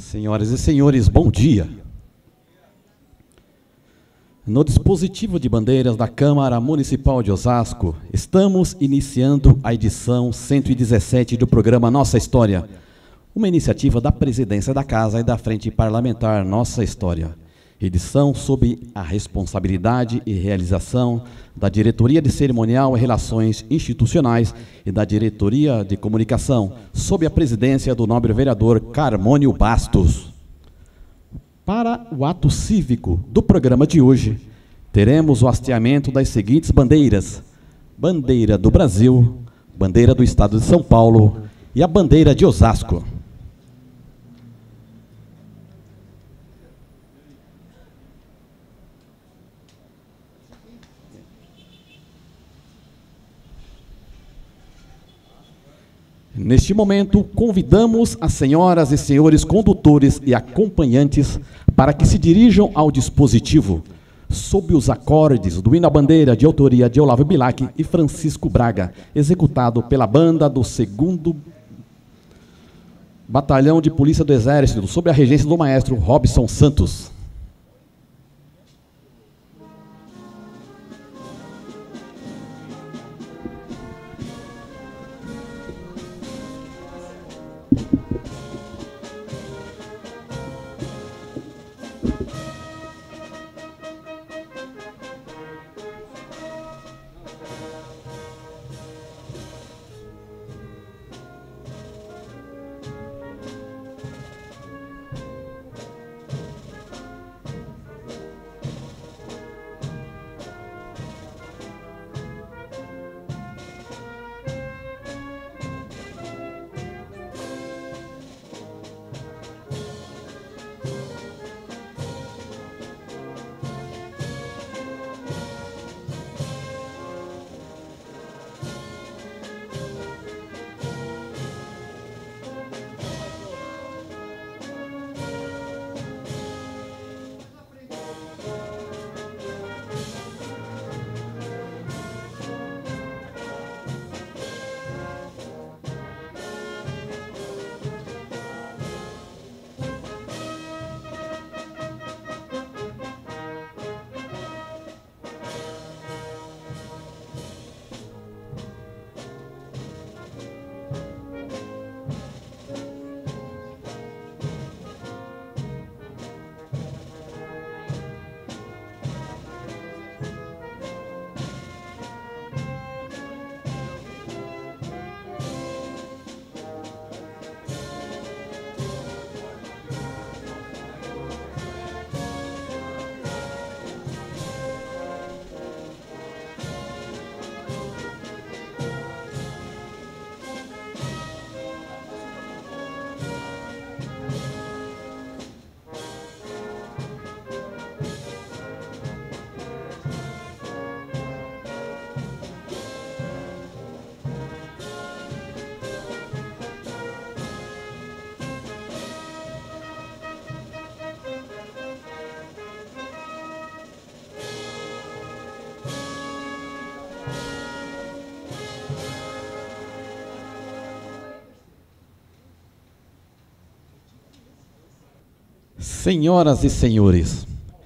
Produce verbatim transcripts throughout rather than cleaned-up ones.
Senhoras e senhores, bom dia. No dispositivo de bandeiras da Câmara Municipal de Osasco, estamos iniciando a edição cento e dezessete do programa Nossa História, uma iniciativa da Presidência da Casa e da Frente Parlamentar Nossa História. Edição sob a responsabilidade e realização da Diretoria de Cerimonial e Relações Institucionais e da Diretoria de Comunicação, sob a presidência do nobre vereador Carmônio Bastos. Para o ato cívico do programa de hoje, teremos o hasteamento das seguintes bandeiras: bandeira do Brasil, bandeira do Estado de São Paulo e a bandeira de Osasco. Neste momento, convidamos as senhoras e senhores condutores e acompanhantes para que se dirijam ao dispositivo, sob os acordes do hino à bandeira de autoria de Olavo Bilac e Francisco Braga, executado pela banda do segundo Batalhão de Polícia do Exército, sob a regência do maestro Robson Santos. Senhoras e senhores,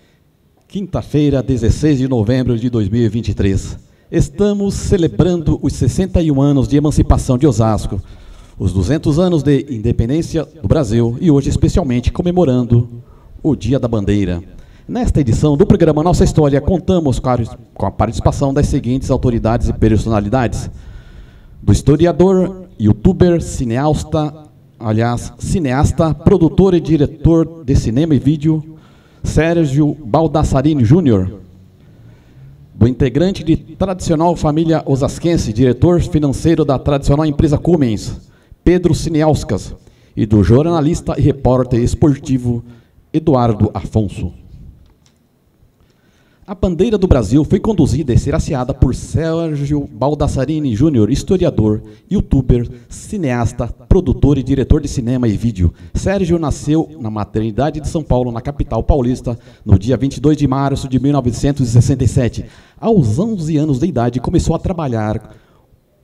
quinta-feira, dezesseis de novembro de dois mil e vinte e três, estamos celebrando os sessenta e um anos de emancipação de Osasco, os duzentos anos de independência do Brasil e hoje especialmente comemorando o Dia da Bandeira. Nesta edição do programa Nossa História, contamos com a participação das seguintes autoridades e personalidades: do historiador, youtuber, cineasta, aliás, cineasta, produtor e diretor de cinema e vídeo, Sérgio Baldassarini Júnior, do integrante de tradicional família osasquense, diretor financeiro da tradicional empresa Cummins, Pedro Cineauskas, e do jornalista e repórter esportivo Eduardo Afonso. A bandeira do Brasil foi conduzida e seraceada por Sérgio Baldassarini Júnior, historiador, youtuber, cineasta, produtor e diretor de cinema e vídeo. Sérgio nasceu na maternidade de São Paulo, na capital paulista, no dia vinte e dois de março de mil novecentos e sessenta e sete. Aos onze anos de idade, começou a trabalhar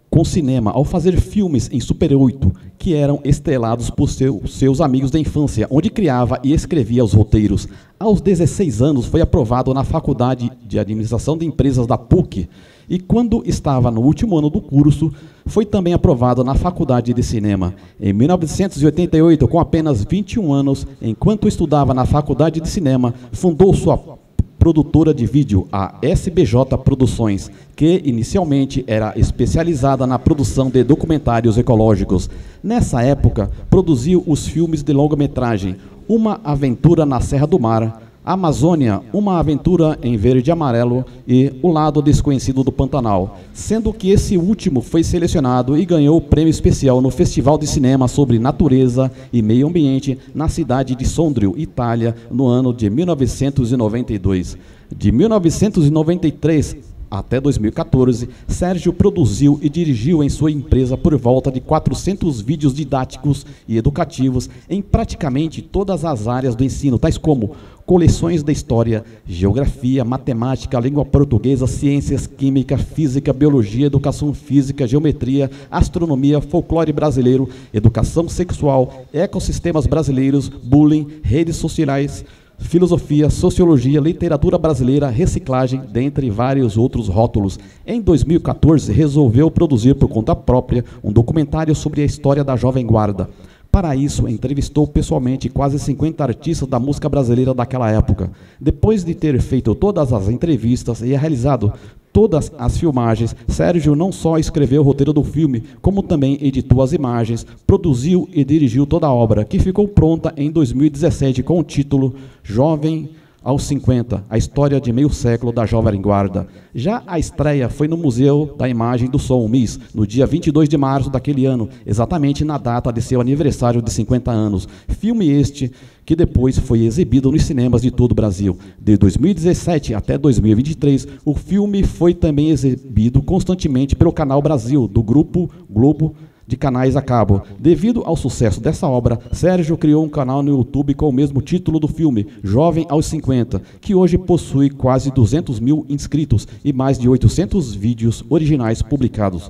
com cinema ao fazer filmes em Super oito, que eram estrelados por seu, seus amigos da infância, onde criava e escrevia os roteiros. Aos dezesseis anos, foi aprovado na Faculdade de Administração de Empresas da P U C, e quando estava no último ano do curso, foi também aprovado na Faculdade de Cinema. Em mil novecentos e oitenta e oito, com apenas vinte e um anos, enquanto estudava na Faculdade de Cinema, fundou sua produtora de vídeo, a S B J Produções, que inicialmente era especializada na produção de documentários ecológicos. Nessa época, produziu os filmes de longa-metragem Uma Aventura na Serra do Mar, Amazônia, Uma Aventura em Verde e Amarelo e O Lado Desconhecido do Pantanal, sendo que esse último foi selecionado e ganhou o prêmio especial no Festival de Cinema sobre Natureza e Meio Ambiente na cidade de Sondrio, Itália, no ano de mil novecentos e noventa e dois. De mil novecentos e noventa e três até dois mil e quatorze, Sérgio produziu e dirigiu em sua empresa por volta de quatrocentos vídeos didáticos e educativos em praticamente todas as áreas do ensino, tais como coleções de história, geografia, matemática, língua portuguesa, ciências, química, física, biologia, educação física, geometria, astronomia, folclore brasileiro, educação sexual, ecossistemas brasileiros, bullying, redes sociais, filosofia, sociologia, literatura brasileira, reciclagem, dentre vários outros rótulos. Em dois mil e quatorze, resolveu produzir por conta própria um documentário sobre a história da Jovem Guarda. Para isso, entrevistou pessoalmente quase cinquenta artistas da música brasileira daquela época. Depois de ter feito todas as entrevistas e realizado todas as filmagens, Sérgio não só escreveu o roteiro do filme, como também editou as imagens, produziu e dirigiu toda a obra, que ficou pronta em dois mil e dezessete com o título Jovem aos cinquenta, a história de meio século da Jovem Guarda. Já a estreia foi no Museu da Imagem do Som, M I S, no dia vinte e dois de março daquele ano, exatamente na data de seu aniversário de cinquenta anos. Filme este que depois foi exibido nos cinemas de todo o Brasil. De dois mil e dezessete até dois mil e vinte e três, o filme foi também exibido constantemente pelo Canal Brasil, do Grupo Globo de canais a cabo. Devido ao sucesso dessa obra, Sérgio criou um canal no YouTube com o mesmo título do filme, Jovem aos cinquenta, que hoje possui quase duzentos mil inscritos e mais de oitocentos vídeos originais publicados.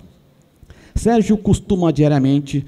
Sérgio costuma diariamente...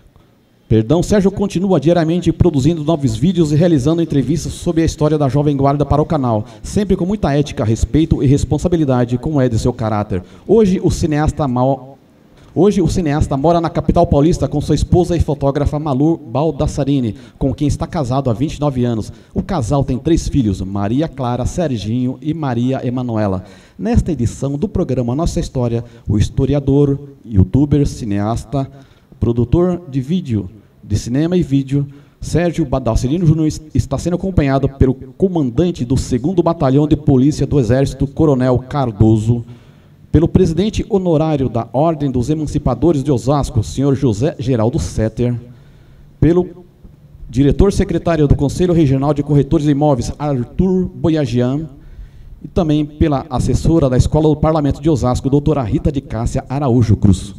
Perdão, Sérgio continua diariamente produzindo novos vídeos e realizando entrevistas sobre a história da Jovem Guarda para o canal, sempre com muita ética, respeito e responsabilidade, como é de seu caráter. Hoje, o cineasta mal... Hoje, o cineasta mora na capital paulista com sua esposa e fotógrafa Malu Baldassarini, com quem está casado há vinte e nove anos. O casal tem três filhos, Maria Clara, Serginho e Maria Emanuela. Nesta edição do programa Nossa História, o historiador, youtuber, cineasta, produtor de vídeo, de cinema e vídeo, Sérgio Baldassarini Júnior está sendo acompanhado pelo comandante do segundo Batalhão de Polícia do Exército, Coronel Cardoso, pelo presidente honorário da Ordem dos Emancipadores de Osasco, senhor José Geraldo Setter, pelo diretor-secretário do Conselho Regional de Corretores de Imóveis, Arthur Boyagian, e também pela assessora da Escola do Parlamento de Osasco, doutora Rita de Cássia Araújo Cruz.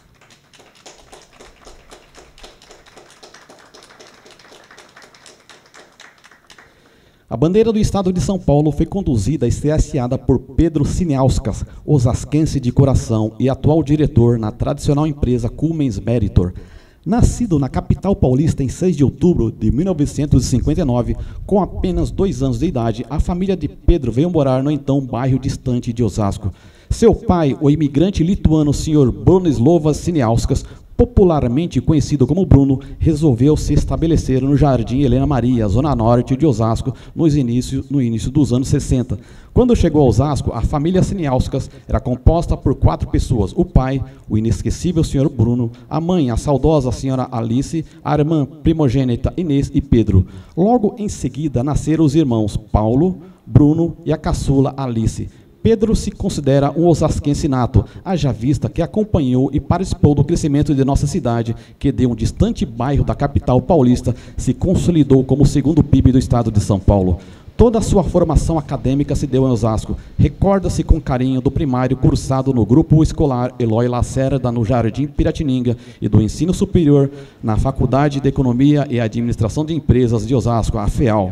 A bandeira do Estado de São Paulo foi conduzida e hasteada por Pedro Siniauskas, osasquense de coração e atual diretor na tradicional empresa Cummins Meritor. Nascido na capital paulista em seis de outubro de mil novecentos e cinquenta e nove, com apenas dois anos de idade, a família de Pedro veio morar no então bairro distante de Osasco. Seu pai, o imigrante lituano senhor Bronislovas Siniauskas, popularmente conhecido como Bruno, resolveu se estabelecer no Jardim Helena Maria, zona norte de Osasco, nos início, no início dos anos sessenta. Quando chegou a Osasco, a família Siniauskas era composta por quatro pessoas: o pai, o inesquecível senhor Bruno, a mãe, a saudosa senhora Alice, a irmã primogênita Inês e Pedro. Logo em seguida nasceram os irmãos Paulo, Bruno e a caçula Alice. Pedro se considera um osasquense nato, haja vista que acompanhou e participou do crescimento de nossa cidade, que de um distante bairro da capital paulista se consolidou como o segundo P I B do estado de São Paulo. Toda a sua formação acadêmica se deu em Osasco. Recorda-se com carinho do primário cursado no Grupo Escolar Eloy Lacerda, no Jardim Piratininga, e do ensino superior na Faculdade de Economia e Administração de Empresas de Osasco, a FEAL.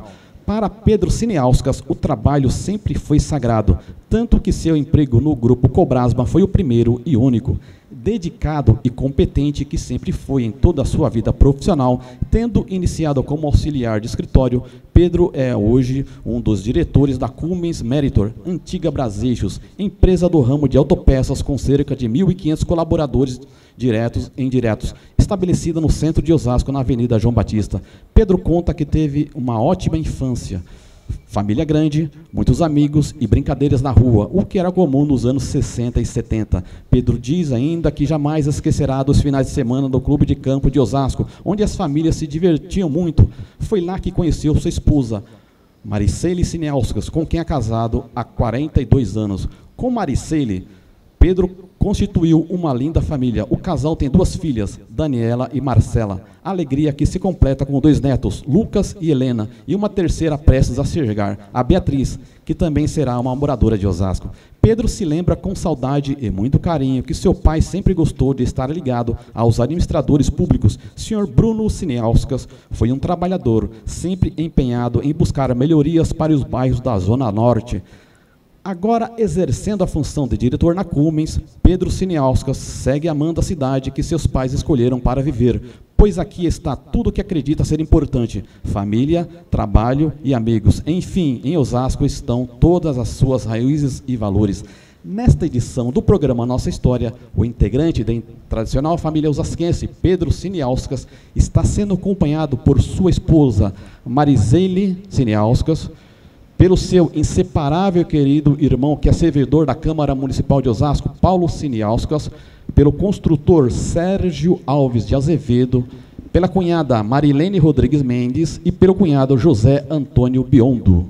Para Pedro Cineauskas, o trabalho sempre foi sagrado, tanto que seu emprego no Grupo Cobrasma foi o primeiro e único. Dedicado e competente que sempre foi em toda a sua vida profissional, tendo iniciado como auxiliar de escritório, Pedro é hoje um dos diretores da Cummins Meritor, antiga Brasejos, empresa do ramo de autopeças com cerca de mil e quinhentos colaboradores diretos e indiretos, estabelecida no centro de Osasco, na Avenida João Batista. Pedro conta que teve uma ótima infância, família grande, muitos amigos e brincadeiras na rua, o que era comum nos anos sessenta e setenta. Pedro diz ainda que jamais esquecerá dos finais de semana do Clube de Campo de Osasco, onde as famílias se divertiam muito. Foi lá que conheceu sua esposa, Maricele Cineauskas, com quem é casado há quarenta e dois anos. Com Maricele, Pedro constituiu uma linda família. O casal tem duas filhas, Daniela e Marcela. Alegria que se completa com dois netos, Lucas e Helena, e uma terceira prestes a chegar, a Beatriz, que também será uma moradora de Osasco. Pedro se lembra com saudade e muito carinho que seu pai sempre gostou de estar ligado aos administradores públicos. senhor Bruno Cineauskas foi um trabalhador, sempre empenhado em buscar melhorias para os bairros da Zona Norte. Agora, exercendo a função de diretor na Cummins, Pedro Cineauskas segue amando a cidade que seus pais escolheram para viver, pois aqui está tudo o que acredita ser importante: família, trabalho e amigos. Enfim, em Osasco estão todas as suas raízes e valores. Nesta edição do programa Nossa História, o integrante da tradicional família osasquense, Pedro Cineauskas, está sendo acompanhado por sua esposa, Maricele Cineauskas, pelo seu inseparável e querido irmão, que é servidor da Câmara Municipal de Osasco, Paulo Cineauskas, pelo construtor Sérgio Alves de Azevedo, pela cunhada Marilene Rodrigues Mendes e pelo cunhado José Antônio Biondo.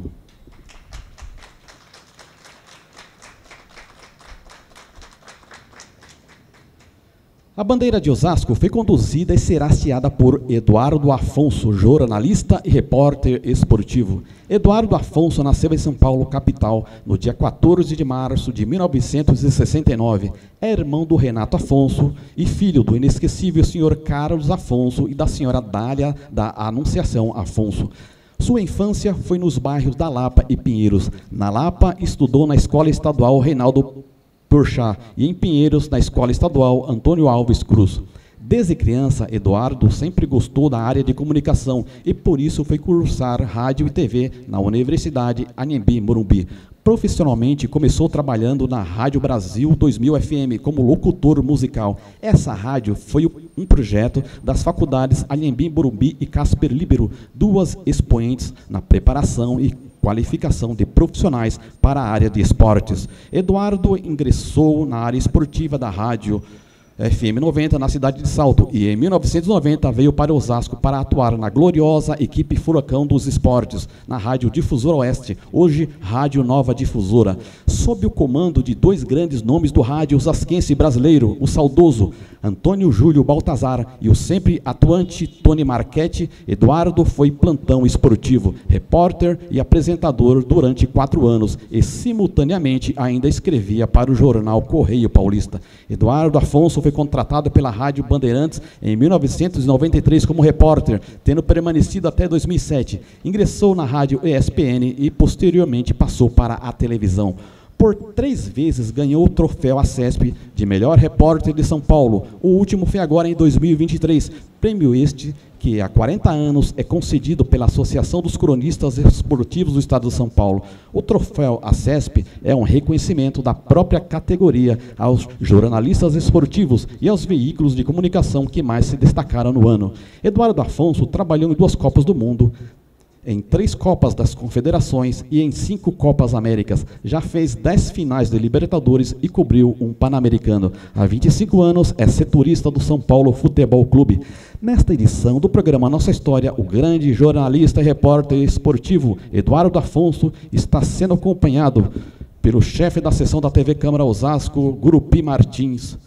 A bandeira de Osasco foi conduzida e será hasteada por Eduardo Afonso, jornalista e repórter esportivo. Eduardo Afonso nasceu em São Paulo, capital, no dia quatorze de março de mil novecentos e sessenta e nove. É irmão do Renato Afonso e filho do inesquecível senhor Carlos Afonso e da senhora Dália da Anunciação Afonso. Sua infância foi nos bairros da Lapa e Pinheiros. Na Lapa, estudou na Escola Estadual Reinaldo Porchat e em Pinheiros, na Escola Estadual Antônio Alves Cruz. Desde criança, Eduardo sempre gostou da área de comunicação e por isso foi cursar rádio e T V na Universidade Anhembi Morumbi. Profissionalmente, começou trabalhando na Rádio Brasil dois mil F M como locutor musical. Essa rádio foi um projeto das faculdades Anhembi Morumbi e Casper Libero, duas expoentes na preparação e qualificação de profissionais para a área de esportes. Eduardo ingressou na área esportiva da rádio F M noventa na cidade de Salto e em mil novecentos e noventa veio para Osasco para atuar na gloriosa equipe Furacão dos Esportes, na Rádio Difusora Oeste, hoje Rádio Nova Difusora, sob o comando de dois grandes nomes do rádio osasquense brasileiro, o saudoso Antônio Júlio Baltazar e o sempre atuante Tony Marchetti. Eduardo foi plantão esportivo, repórter e apresentador durante quatro anos e, simultaneamente, ainda escrevia para o jornal Correio Paulista. Eduardo Afonso foi contratado pela Rádio Bandeirantes em mil novecentos e noventa e três como repórter, tendo permanecido até dois mil e sete. Ingressou na Rádio E S P N e, posteriormente, passou para a televisão. Por três vezes ganhou o troféu ACESP de melhor repórter de São Paulo. O último foi agora em dois mil e vinte e três. Prêmio este que há quarenta anos é concedido pela Associação dos Cronistas Esportivos do Estado de São Paulo. O troféu ACESP é um reconhecimento da própria categoria aos jornalistas esportivos e aos veículos de comunicação que mais se destacaram no ano. Eduardo Afonso trabalhou em duas Copas do Mundo, em três Copas das Confederações e em cinco Copas Américas. Já fez dez finais de Libertadores e cobriu um Pan-Americano. Há vinte e cinco anos é setorista do São Paulo Futebol Clube. Nesta edição do programa Nossa História, o grande jornalista e repórter esportivo Eduardo Afonso está sendo acompanhado pelo chefe da seção da T V Câmara Osasco, Gurupi Martins,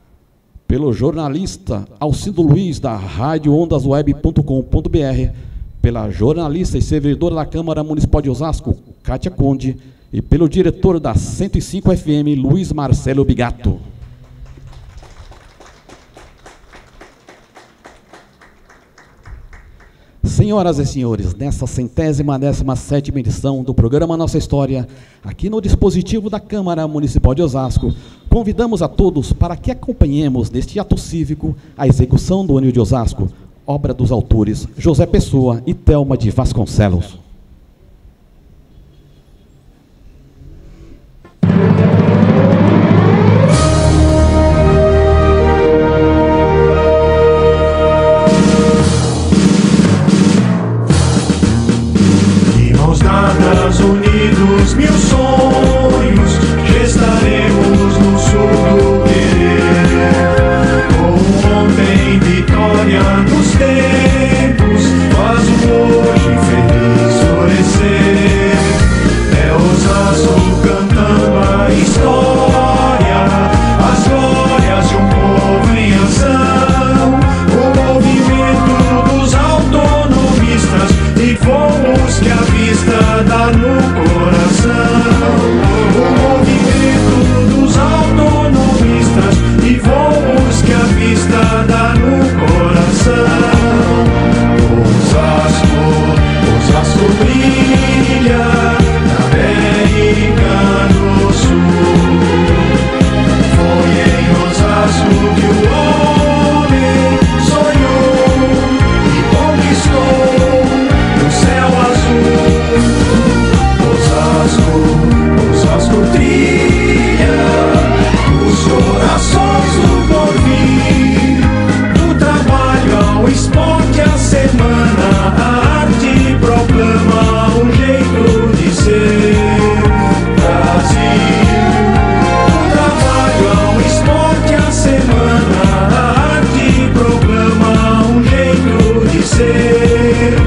pelo jornalista Alcindo Luiz, da rádio ondas web ponto com ponto br, pela jornalista e servidora da Câmara Municipal de Osasco, Kátia Conde, e pelo diretor da cento e cinco F M, Luiz Marcelo Bigato. Senhoras e senhores, nessa centésima décima sétima edição do programa Nossa História, aqui no dispositivo da Câmara Municipal de Osasco, convidamos a todos para que acompanhemos neste ato cívico a execução do Anil de Osasco, obra dos autores José Pessoa e Thelma de Vasconcelos. Unidos, mil sonhos, gestaremos no sul do querer. Como ontem, vitória dos tempos, faz o hoje feliz florescer. É Osasco cantando a história, as glórias de um povo em ação. O movimento dos autonomistas e fomos que a vista dá no coração. O movimento dos autonomistas e voos que a vista dá no coração. Osasco, Osasco brilha na América do Sul. Foi em Osasco que o homem sonhou e conquistou o céu azul. Osasco, Osasco trilha os corações do porvir. Do trabalho ao esporte, a semana, a arte proclama um jeito de ser. Brasil. Do trabalho ao esporte, a semana, a arte proclama um jeito de ser.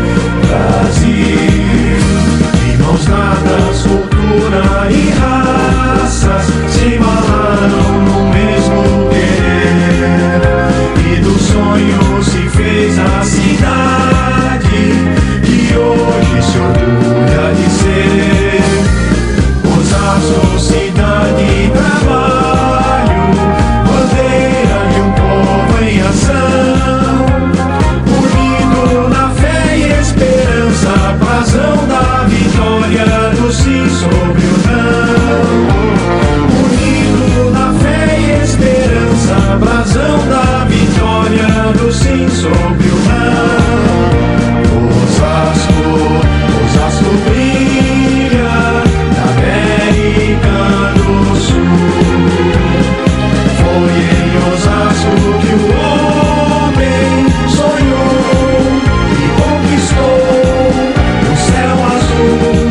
Brasil. Mãos dadas, cultura e raças se embalaram no mesmo querer. E do sonho se fez a cidade que hoje se orgulha de ser. Osasco, cidade e trabalho, bandeira de um povo em ação. Unido na fé e esperança, brasão da vitória do sim sobre o não. Unido na fé e esperança, brasão da vitória do sim sobre o não. Osasco, Osasco brilha na América do Sul. Foi em Osasco que o homem sonhou e conquistou o céu azul.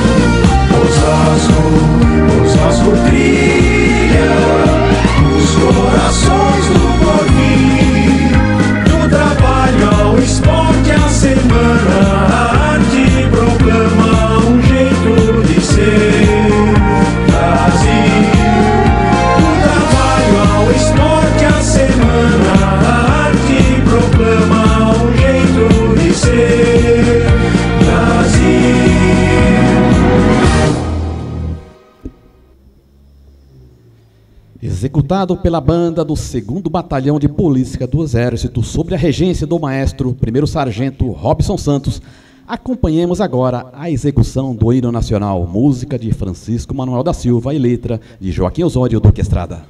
Osasco, Osasco trilha os corações do porvir. Do trabalho ao esporte, a semana, a arte proclama um jeito de ser. Brasil. Do trabalho ao esporte, a semana, a arte proclama um jeito de ser. Brasil. Executado pela banda do segundo Batalhão de Polícia do Exército, sob a regência do maestro primeiro sargento Robson Santos, acompanhemos agora a execução do hino nacional, música de Francisco Manuel da Silva e letra de Joaquim Osório Duque Estrada.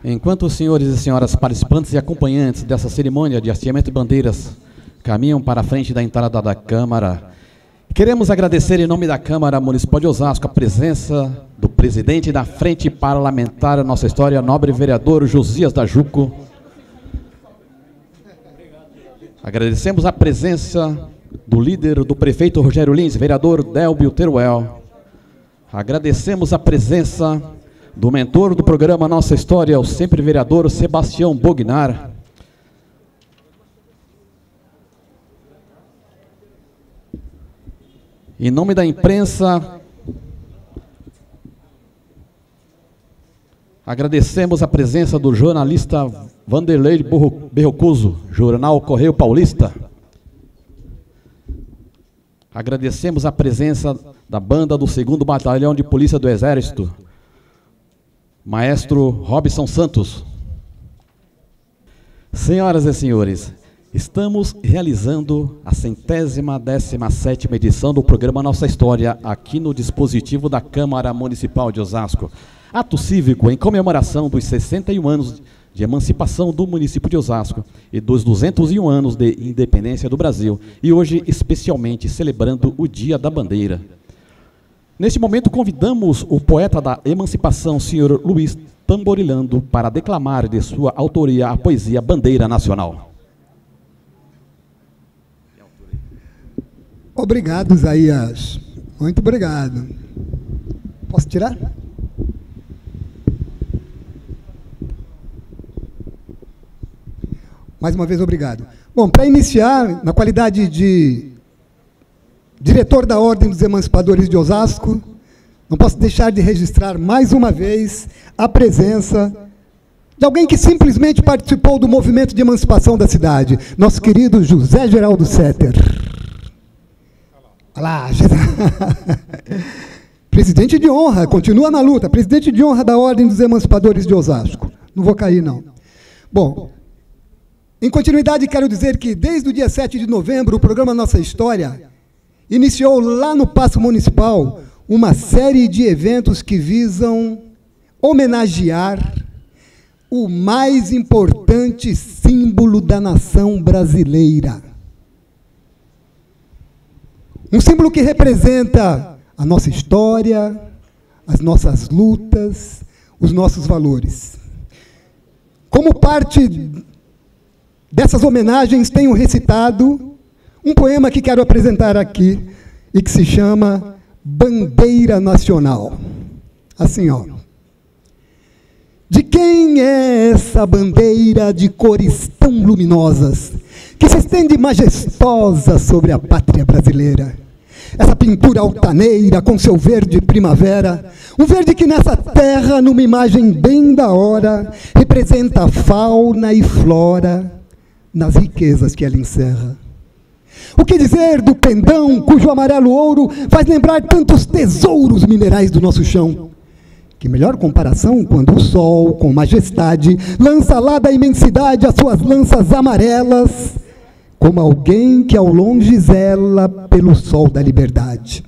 Enquanto os senhores e senhoras participantes e acompanhantes dessa cerimônia de hasteamento de bandeiras caminham para a frente da entrada da Câmara, queremos agradecer em nome da Câmara Municipal de Osasco a presença do presidente da Frente Parlamentar da Nossa História, nobre vereador Josias da Juco. Agradecemos a presença do líder do prefeito Rogério Lins, vereador Délbio Teruel. Agradecemos a presença do mentor do programa Nossa História, o sempre vereador Sebastião Bognar. Em nome da imprensa, agradecemos a presença do jornalista Vanderlei Berrocuso, Jornal Correio Paulista. Agradecemos a presença da banda do segundo Batalhão de Polícia do Exército, Maestro Robson Santos. Senhoras e senhores, estamos realizando a centésima décima sétima edição do programa Nossa História aqui no dispositivo da Câmara Municipal de Osasco. Ato cívico em comemoração dos sessenta e um anos de emancipação do município de Osasco e dos duzentos e um anos de independência do Brasil, e hoje especialmente celebrando o Dia da Bandeira. Neste momento, convidamos o poeta da emancipação, senhor Luiz Tamborilando, para declamar de sua autoria a poesia Bandeira Nacional. Obrigado, Isaías. Muito obrigado. Posso tirar? Mais uma vez, obrigado. Bom, para iniciar, na qualidade de diretor da Ordem dos Emancipadores de Osasco, não posso deixar de registrar mais uma vez a presença de alguém que simplesmente participou do movimento de emancipação da cidade, nosso querido José Geraldo Setter. Olha lá, presidente de honra, continua na luta, presidente de honra da Ordem dos Emancipadores de Osasco. Não vou cair, não. Bom, em continuidade, quero dizer que desde o dia sete de novembro, o programa Nossa História iniciou lá no Paço Municipal uma série de eventos que visam homenagear o mais importante símbolo da nação brasileira. Um símbolo que representa a nossa história, as nossas lutas, os nossos valores. Como parte dessas homenagens, tenho recitado um poema que quero apresentar aqui e que se chama Bandeira Nacional. Assim, ó. De quem é essa bandeira de cores tão luminosas, que se estende majestosa sobre a pátria brasileira? Essa pintura altaneira com seu verde primavera, um verde que nessa terra, numa imagem bem da hora, representa a fauna e flora nas riquezas que ela encerra. O que dizer do pendão, cujo amarelo ouro faz lembrar tantos tesouros minerais do nosso chão? Que melhor comparação quando o sol, com majestade, lança lá da imensidade as suas lanças amarelas, como alguém que ao longe zela pelo sol da liberdade.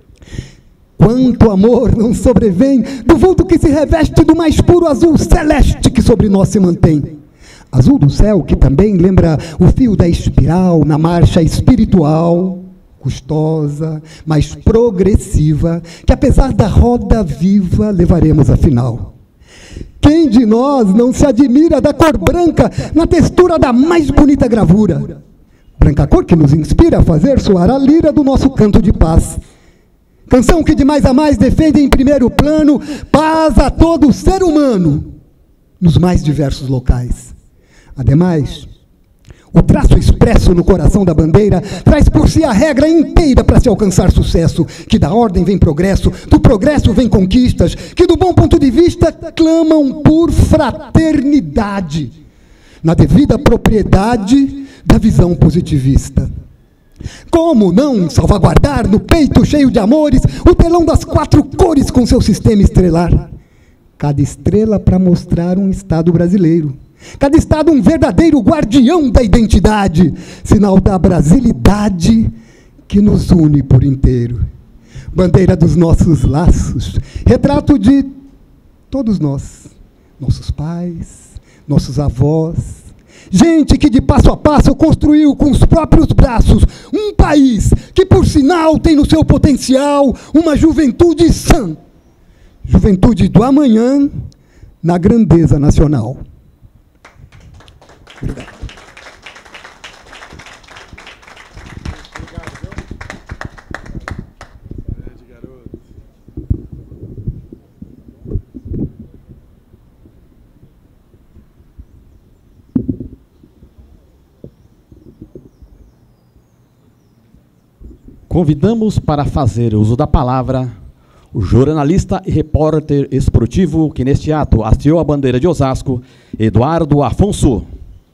Quanto amor não sobrevém do vulto que se reveste do mais puro azul celeste que sobre nós se mantém. Azul do céu que também lembra o fio da espiral na marcha espiritual, custosa, mas progressiva, que apesar da roda viva levaremos à final. Quem de nós não se admira da cor branca na textura da mais bonita gravura? Branca cor que nos inspira a fazer soar a lira do nosso canto de paz. Canção que de mais a mais defende em primeiro plano paz a todo ser humano, nos mais diversos locais. Ademais, o traço expresso no coração da bandeira traz por si a regra inteira para se alcançar sucesso, que da ordem vem progresso, do progresso vem conquistas, que do bom ponto de vista clamam por fraternidade, na devida propriedade da visão positivista. Como não salvaguardar no peito cheio de amores o telão das quatro cores com seu sistema estrelar? Cada estrela para mostrar um estado brasileiro. Cada estado um verdadeiro guardião da identidade, sinal da brasilidade que nos une por inteiro. Bandeira dos nossos laços, retrato de todos nós, nossos pais, nossos avós, gente que de passo a passo construiu com os próprios braços um país que, por sinal, tem no seu potencial uma juventude sã, juventude do amanhã na grandeza nacional. Obrigado. Convidamos para fazer uso da palavra o jornalista e repórter esportivo que neste ato hasteou a bandeira de Osasco, Eduardo Afonso.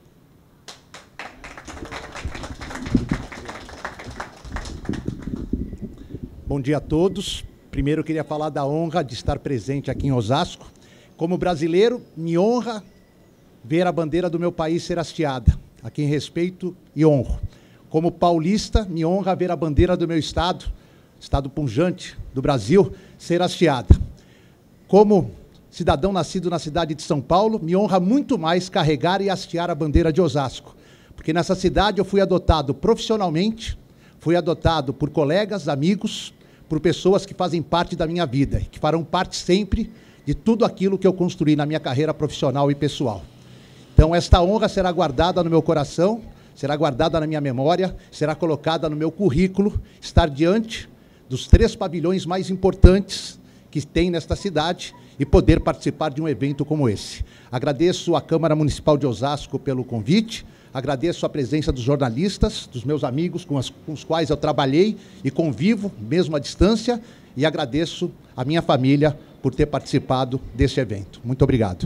Bom dia a todos. Primeiro eu queria falar da honra de estar presente aqui em Osasco. Como brasileiro, me honra ver a bandeira do meu país ser hasteada, a quem respeito e honro. Como paulista, me honra ver a bandeira do meu estado, estado pujante do Brasil, ser hasteada. Como cidadão nascido na cidade de São Paulo, me honra muito mais carregar e hastear a bandeira de Osasco, porque nessa cidade eu fui adotado profissionalmente, fui adotado por colegas, amigos, por pessoas que fazem parte da minha vida, que farão parte sempre de tudo aquilo que eu construí na minha carreira profissional e pessoal. Então, esta honra será guardada no meu coração, será guardada na minha memória, será colocada no meu currículo, estar diante dos três pavilhões mais importantes que tem nesta cidade e poder participar de um evento como esse. Agradeço à Câmara Municipal de Osasco pelo convite, agradeço a presença dos jornalistas, dos meus amigos com, as, com os quais eu trabalhei e convivo, mesmo à distância, e agradeço a minha família por ter participado deste evento. Muito obrigado.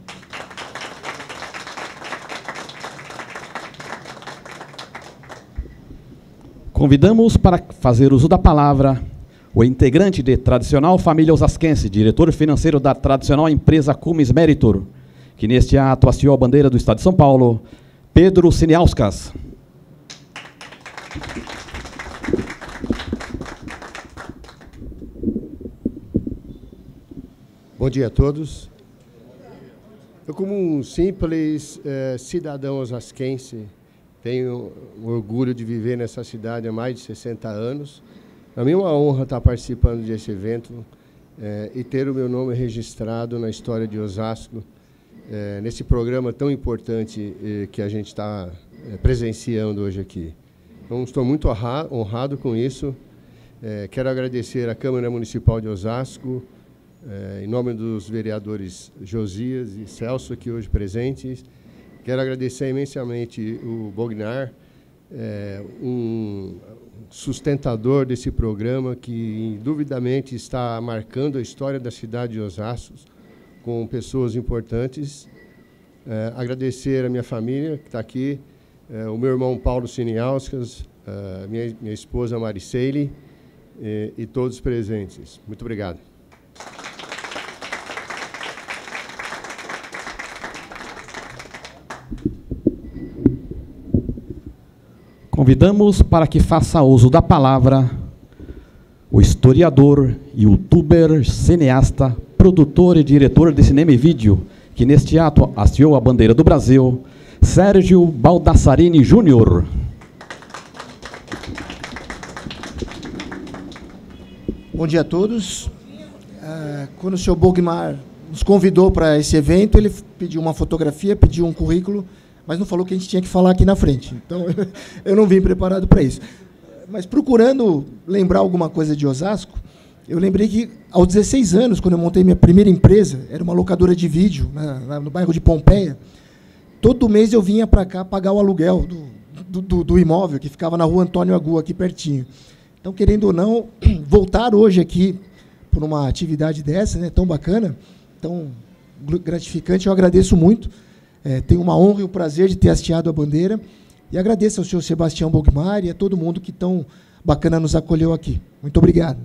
Convidamos para fazer uso da palavra o integrante de Tradicional Família Osasquense, diretor financeiro da tradicional empresa Cumes Meritor, que neste ato hasteou a bandeira do Estado de São Paulo, Pedro Siniauskas. Bom dia a todos. Eu, como um simples eh, cidadão osasquense, tenho o orgulho de viver nessa cidade há mais de sessenta anos. Para mim é uma honra estar participando desse evento eh, e ter o meu nome registrado na história de Osasco, eh, nesse programa tão importante eh, que a gente está eh, presenciando hoje aqui. Então, estou muito honrado com isso. Eh, quero agradecer à Câmara Municipal de Osasco, eh, em nome dos vereadores Josias e Celso, aqui hoje presentes. Quero agradecer imensamente o Bognar, é, um sustentador desse programa que, induvidamente, está marcando a história da cidade de Osasco com pessoas importantes. É, agradecer a minha família, que está aqui, é, o meu irmão Paulo Siniauskas, a minha, minha esposa Mariceile e, e todos os presentes. Muito obrigado. Convidamos para que faça uso da palavra o historiador, youtuber, cineasta, produtor e diretor de cinema e vídeo, que neste ato hasteou a bandeira do Brasil, Sérgio Baldassarini Júnior. Bom dia a todos. Uh, quando o senhor Bognar nos convidou para esse evento, ele pediu uma fotografia, pediu um currículo, mas não falou que a gente tinha que falar aqui na frente. Então, eu não vim preparado para isso. Mas, procurando lembrar alguma coisa de Osasco, eu lembrei que, aos dezesseis anos, quando eu montei minha primeira empresa, era uma locadora de vídeo, na, no bairro de Pompeia, todo mês eu vinha para cá pagar o aluguel do, do, do imóvel, que ficava na rua Antônio Agu, aqui pertinho. Então, querendo ou não, voltar hoje aqui por uma atividade dessa, né, tão bacana, tão gratificante, eu agradeço muito. É, tenho uma honra e o prazer de ter hasteado a bandeira e agradeço ao senhor Sebastião Bognar e a todo mundo que tão bacana nos acolheu aqui. Muito obrigado.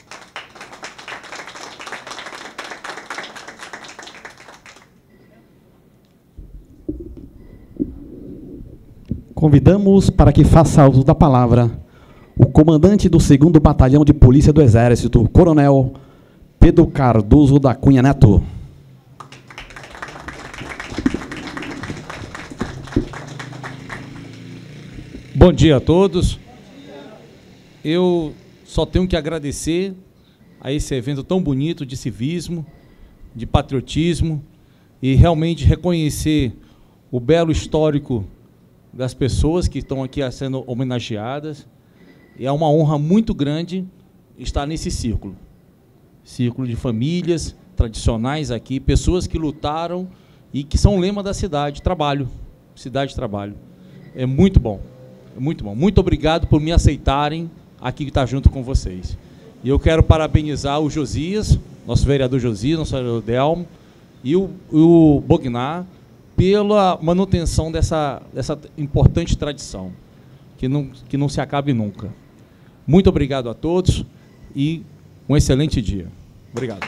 Convidamos para que faça uso da palavra o comandante do segundo Batalhão de Polícia do Exército, Coronel Pedro Cardoso da Cunha Neto. Bom dia a todos. Eu só tenho que agradecer a esse evento tão bonito de civismo, de patriotismo, e realmente reconhecer o belo histórico das pessoas que estão aqui sendo homenageadas. E é uma honra muito grande estar nesse círculo. Círculo de famílias tradicionais aqui, pessoas que lutaram e que são o lema da cidade, trabalho, cidade de trabalho. É muito bom, é muito bom. Muito obrigado por me aceitarem aqui estar junto com vocês. E eu quero parabenizar o Josias, nosso vereador Josias, nosso vereador Delmo, e o, o Bognar, pela manutenção dessa, dessa importante tradição, que não, que não se acabe nunca. Muito obrigado a todos e um excelente dia. Obrigado.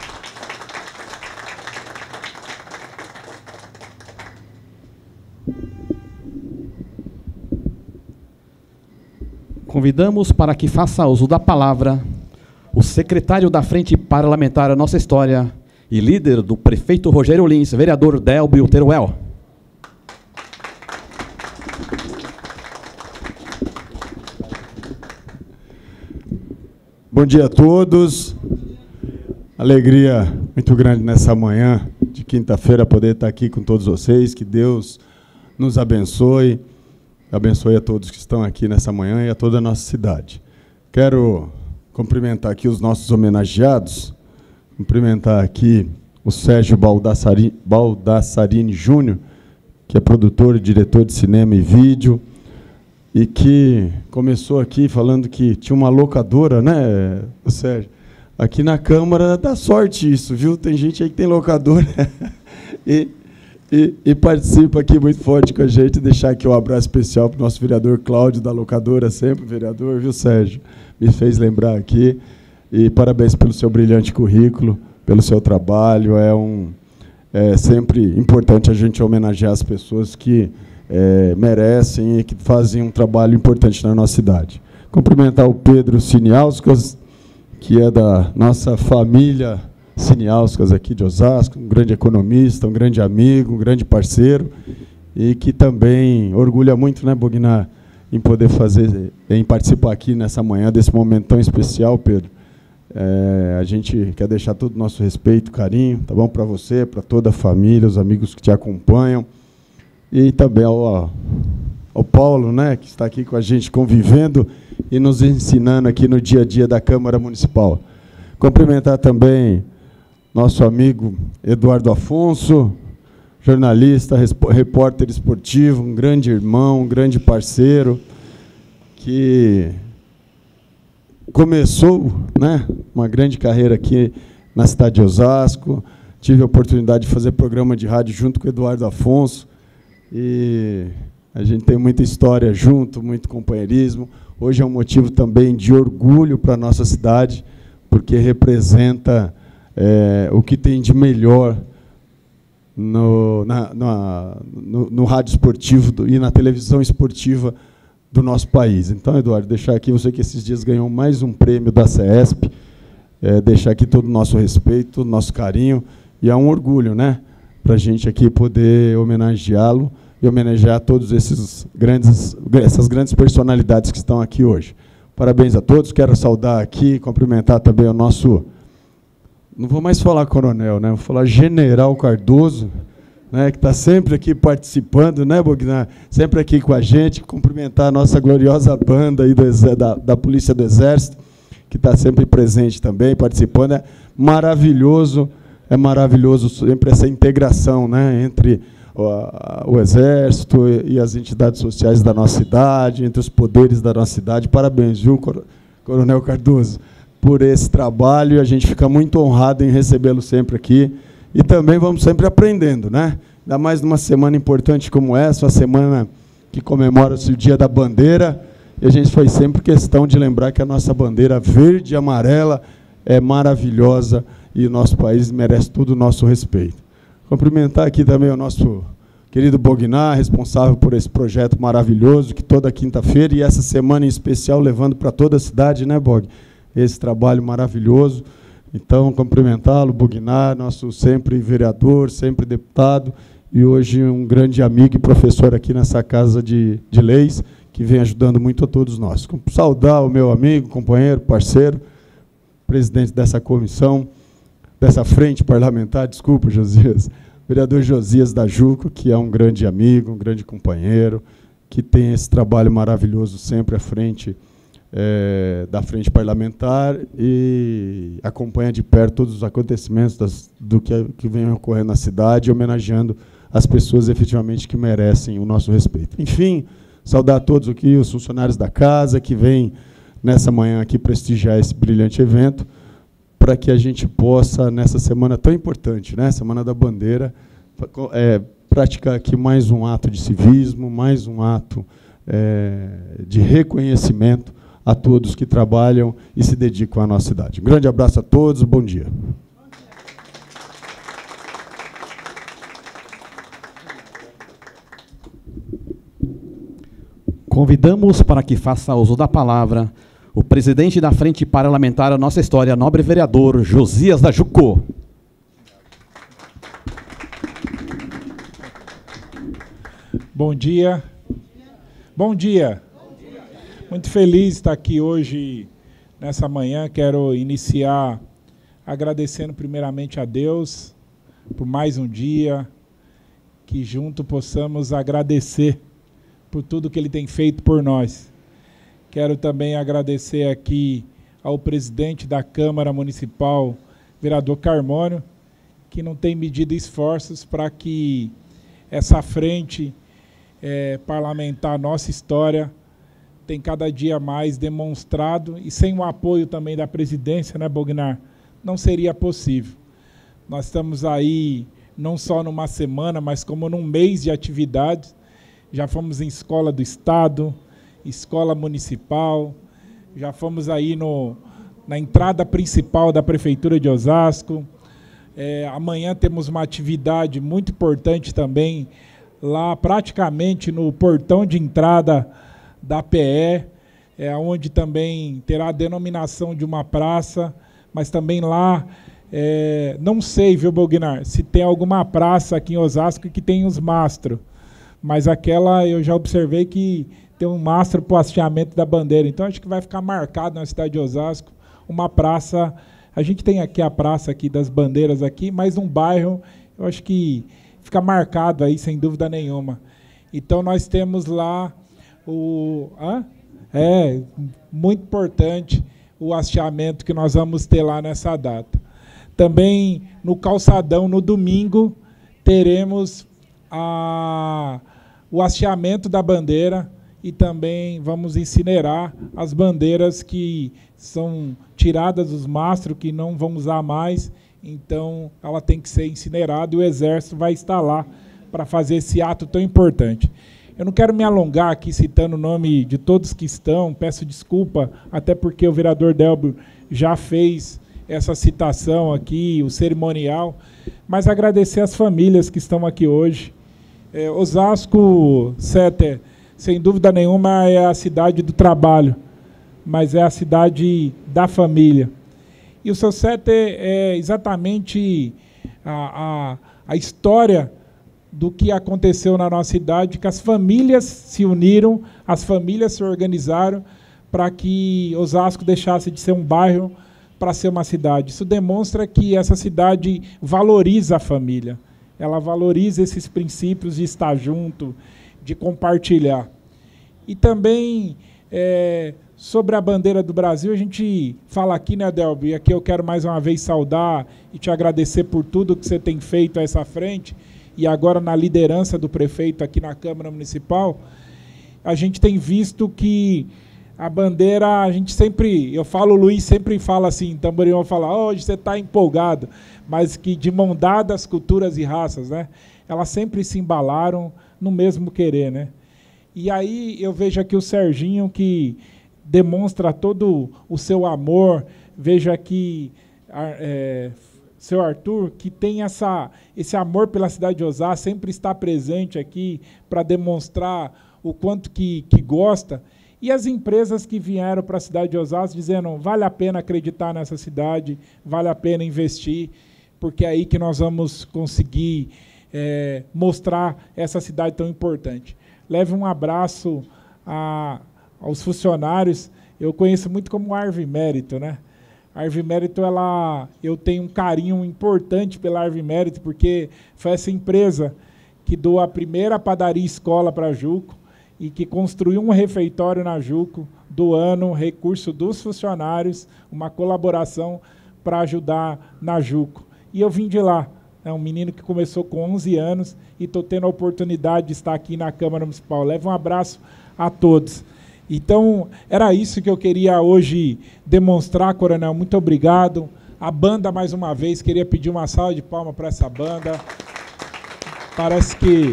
Convidamos para que faça uso da palavra o secretário da Frente Parlamentar A Nossa História e líder do prefeito Rogério Lins, vereador Delbio Teruel. Bom dia a todos. Alegria muito grande nessa manhã de quinta-feira poder estar aqui com todos vocês. Que Deus nos abençoe. Abençoe a todos que estão aqui nessa manhã e a toda a nossa cidade. Quero cumprimentar aqui os nossos homenageados, cumprimentar aqui o Sérgio Baldassari, Baldassarini Júnior, que é produtor e diretor de cinema e vídeo, e que começou aqui falando que tinha uma locadora, né, o Sérgio? Aqui na Câmara dá sorte isso, viu? Tem gente aí que tem locadora e, e, e participa aqui muito forte com a gente. Deixar aqui um abraço especial para o nosso vereador Cláudio, da locadora, sempre vereador, viu, Sérgio? Me fez lembrar aqui. E parabéns pelo seu brilhante currículo, pelo seu trabalho. É, um, é sempre importante a gente homenagear as pessoas que é, merecem e que fazem um trabalho importante na nossa cidade. Cumprimentar o Pedro Cineauskas, que é da nossa família Cineauskas aqui de Osasco, um grande economista, um grande amigo, um grande parceiro, e que também orgulha muito, né, Bognar, em poder fazer, em participar aqui nessa manhã desse momento tão especial, Pedro. É, a gente quer deixar todo o nosso respeito, carinho, tá bom, para você, para toda a família, os amigos que te acompanham, e também ao, ao Paulo, né, que está aqui com a gente convivendo e nos ensinando aqui no dia a dia da Câmara Municipal. Cumprimentar também nosso amigo Eduardo Afonso, jornalista, repórter esportivo, um grande irmão, um grande parceiro, que começou, né, uma grande carreira aqui na cidade de Osasco. Tive a oportunidade de fazer programa de rádio junto com o Eduardo Afonso, e a gente tem muita história junto, muito companheirismo. Hoje é um motivo também de orgulho para a nossa cidade, porque representa é, o que tem de melhor no, na, na, no, no rádio esportivo do, e na televisão esportiva do nosso país. Então, Eduardo, deixar aqui, você que esses dias ganhou mais um prêmio da CESP, é, deixar aqui todo o nosso respeito, todo o nosso carinho, e é um orgulho, né, para a gente aqui poder homenageá-lo e homenagear todos esses grandes, essas grandes personalidades que estão aqui hoje. Parabéns a todos. Quero saudar aqui, cumprimentar também o nosso, não vou mais falar coronel, né, vou falar general Cardoso, né, que está sempre aqui participando, né, Bognar? Sempre aqui com a gente. Cumprimentar a nossa gloriosa banda aí do, da, da Polícia do Exército, que está sempre presente também, participando. É maravilhoso, é maravilhoso sempre essa integração, né, entre o, o Exército e, e as entidades sociais da nossa cidade, entre os poderes da nossa cidade. Parabéns, viu, Coronel Cardoso, por esse trabalho, e a gente fica muito honrado em recebê-lo sempre aqui. E também vamos sempre aprendendo, né? Ainda mais numa semana importante como essa, uma semana que comemora-se o Dia da Bandeira, e a gente faz sempre questão de lembrar que a nossa bandeira verde e amarela é maravilhosa e o nosso país merece todo o nosso respeito. Cumprimentar aqui também o nosso querido Bognar, responsável por esse projeto maravilhoso, que toda quinta-feira e essa semana em especial levando para toda a cidade, né, Bog? Esse trabalho maravilhoso. Então, cumprimentá-lo, Bognar, nosso sempre vereador, sempre deputado, e hoje um grande amigo e professor aqui nessa Casa de, de Leis, que que vem ajudando muito a todos nós. Saudar o meu amigo, companheiro, parceiro, presidente dessa comissão, dessa frente parlamentar, desculpa, Josias, vereador Josias da Juco, que é um grande amigo, um grande companheiro, que tem esse trabalho maravilhoso sempre à frente é, da frente parlamentar e acompanha de perto todos os acontecimentos das, do que, que vem ocorrendo na cidade, homenageando as pessoas efetivamente que merecem o nosso respeito. Enfim, saudar a todos aqui, os funcionários da casa, que vêm nessa manhã aqui prestigiar esse brilhante evento, para que a gente possa, nessa semana tão importante, né, Semana da Bandeira, é, praticar aqui mais um ato de civismo, mais um ato é, de reconhecimento a todos que trabalham e se dedicam à nossa cidade. Um grande abraço a todos, bom dia. Convidamos para que faça uso da palavra o presidente da Frente Parlamentar, a nossa história, nobre vereador Josias da Juco. Bom dia. Bom dia. Muito feliz de estar aqui hoje, nessa manhã. Quero iniciar agradecendo primeiramente a Deus por mais um dia, que junto possamos agradecer por tudo que Ele tem feito por nós. Quero também agradecer aqui ao presidente da Câmara Municipal, vereador Carmônio, que não tem medido esforços para que essa frente é, parlamentar, nossa história, tem cada dia mais demonstrado, e sem o apoio também da presidência, né, Bognar, não seria possível. Nós estamos aí não só numa semana, mas como num mês de atividades. Já fomos em escola do Estado, escola municipal, já fomos aí no, na entrada principal da Prefeitura de Osasco. É, amanhã temos uma atividade muito importante também, lá praticamente no portão de entrada da P E, é, onde também terá a denominação de uma praça, mas também lá, é, não sei, viu, Bognar, se tem alguma praça aqui em Osasco que tem os mastros, mas aquela eu já observei que tem um mastro para o hasteamento da bandeira, então acho que vai ficar marcado na cidade de Osasco uma praça. A gente tem aqui a praça aqui das bandeiras aqui, mas um bairro, eu acho que fica marcado aí, sem dúvida nenhuma. Então nós temos lá o... Hã? É, muito importante o hasteamento que nós vamos ter lá nessa data. Também no calçadão, no domingo, teremos a, o hasteamento da bandeira e também vamos incinerar as bandeiras que são tiradas dos mastros, que não vão usar mais, então ela tem que ser incinerada e o Exército vai estar lá para fazer esse ato tão importante. Eu não quero me alongar aqui citando o nome de todos que estão, peço desculpa, até porque o vereador Delbio já fez essa citação aqui, o cerimonial, mas agradecer as famílias que estão aqui hoje. É, Osasco, Setter, sem dúvida nenhuma, é a cidade do trabalho, mas é a cidade da família. E o seu Setter é exatamente a, a, a história do que aconteceu na nossa cidade, que as famílias se uniram, as famílias se organizaram para que Osasco deixasse de ser um bairro para ser uma cidade. Isso demonstra que essa cidade valoriza a família, ela valoriza esses princípios de estar junto, de compartilhar. E também, é, sobre a bandeira do Brasil, a gente fala aqui, né, Delbio, e aqui eu quero mais uma vez saudar e te agradecer por tudo que você tem feito a essa frente, e agora na liderança do prefeito aqui na Câmara Municipal, a gente tem visto que a bandeira, a gente sempre, eu falo, o Luiz sempre fala assim, Tamboril fala, hoje você está empolgado, mas que de mão dada as culturas e raças, né? Elas sempre se embalaram no mesmo querer, né? E aí eu vejo aqui o Serginho, que demonstra todo o seu amor, vejo aqui é, seu Arthur, que tem essa, esse amor pela cidade de Osasco, sempre está presente aqui para demonstrar o quanto que, que gosta. E as empresas que vieram para a cidade de Osasco dizendo, vale a pena acreditar nessa cidade, vale a pena investir, porque é aí que nós vamos conseguir é, mostrar essa cidade tão importante. Leve um abraço a, aos funcionários. Eu conheço muito como Arvimérito, né? A Arvimérito, ela, eu tenho um carinho importante pela Arvimérito, porque foi essa empresa que doou a primeira padaria escola para a Juco e que construiu um refeitório na Juco, doando recurso dos funcionários, uma colaboração para ajudar na Juco. E eu vim de lá. É um menino que começou com onze anos e estou tendo a oportunidade de estar aqui na Câmara Municipal. Leva um abraço a todos. Então, era isso que eu queria hoje demonstrar, Coronel. Muito obrigado. A banda, mais uma vez, queria pedir uma salva de palmas para essa banda. Parece que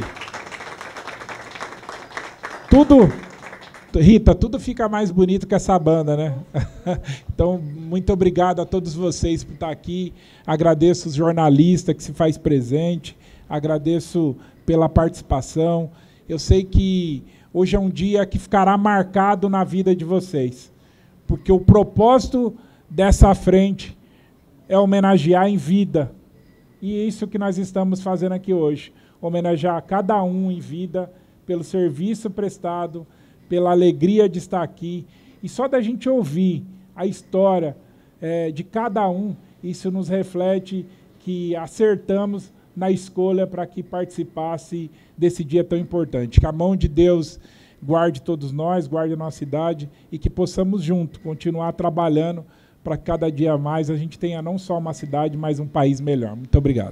tudo, Rita, tudo fica mais bonito com essa banda, né? Então, muito obrigado a todos vocês por estar aqui. Agradeço os jornalistas que se faz presente. Agradeço pela participação. Eu sei que hoje é um dia que ficará marcado na vida de vocês, porque o propósito dessa frente é homenagear em vida. E é isso que nós estamos fazendo aqui hoje, homenagear cada um em vida pelo serviço prestado, pela alegria de estar aqui. E só da gente ouvir a história é, de cada um, isso nos reflete que acertamos na escolha para que participasse desse dia tão importante. Que a mão de Deus guarde todos nós, guarde a nossa cidade e que possamos juntos continuar trabalhando para que cada dia mais a gente tenha não só uma cidade, mas um país melhor. Muito obrigado.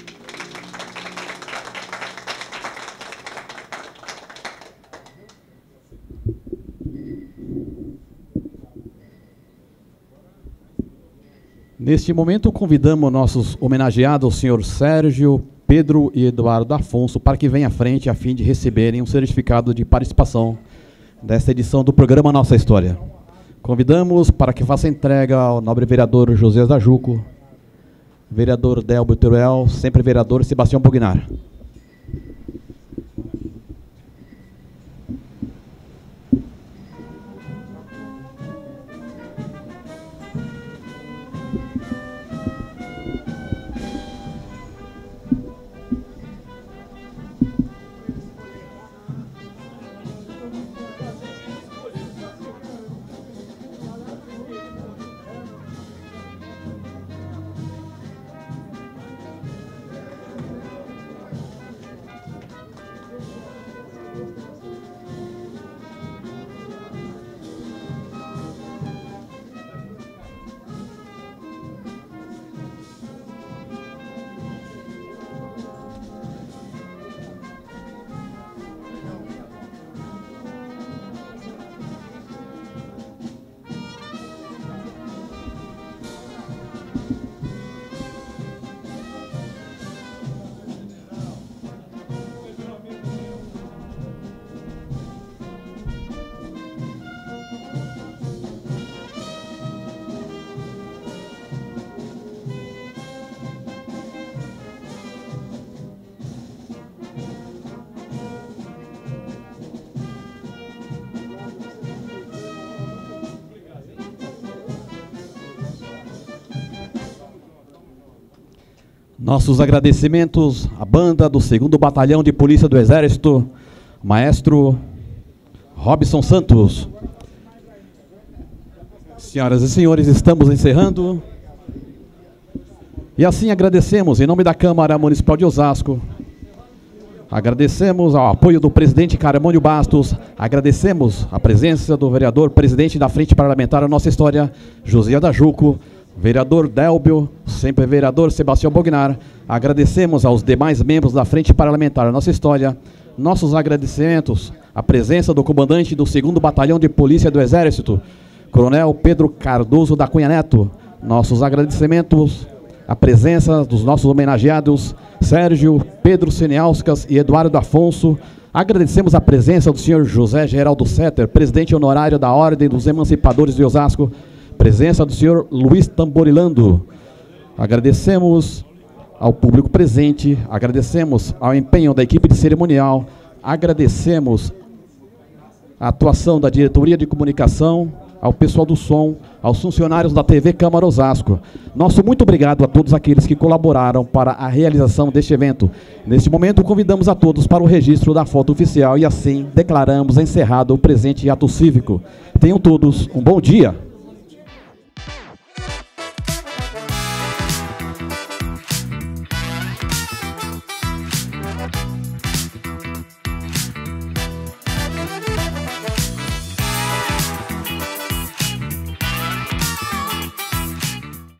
Neste momento, convidamos nossos homenageados, o senhor Sérgio, Pedro e Eduardo Afonso, para que venham à frente a fim de receberem um certificado de participação desta edição do programa Nossa História. Convidamos para que faça entrega ao nobre vereador José da Juco, vereador Delbio Teruel, sempre vereador Sebastião Bugnar. Nossos agradecimentos à banda do segundo Batalhão de Polícia do Exército, maestro Robson Santos. Senhoras e senhores, estamos encerrando. E assim agradecemos, em nome da Câmara Municipal de Osasco, agradecemos ao apoio do presidente Caramônio Bastos, agradecemos a presença do vereador presidente da Frente Parlamentar A Nossa História, José da Juco, vereador Delbio, sempre vereador Sebastião Bugnar. Agradecemos aos demais membros da Frente Parlamentar A Nossa História. Nossos agradecimentos à presença do comandante do segundo Batalhão de Polícia do Exército, Coronel Pedro Cardoso da Cunha Neto. Nossos agradecimentos à presença dos nossos homenageados, Sérgio, Pedro Seniauskas e Eduardo Afonso. Agradecemos a presença do senhor José Geraldo Setter, presidente honorário da Ordem dos Emancipadores de Osasco. Presença do senhor Luiz Tamborilando. Agradecemos ao público presente, agradecemos ao empenho da equipe de cerimonial, agradecemos a atuação da diretoria de comunicação ao pessoal do som, aos funcionários da T V Câmara Osasco. Nosso muito obrigado a todos aqueles que colaboraram para a realização deste evento. Neste momento, convidamos a todos para o registro da foto oficial e assim declaramos encerrado o presente ato cívico. Tenham todos um bom dia.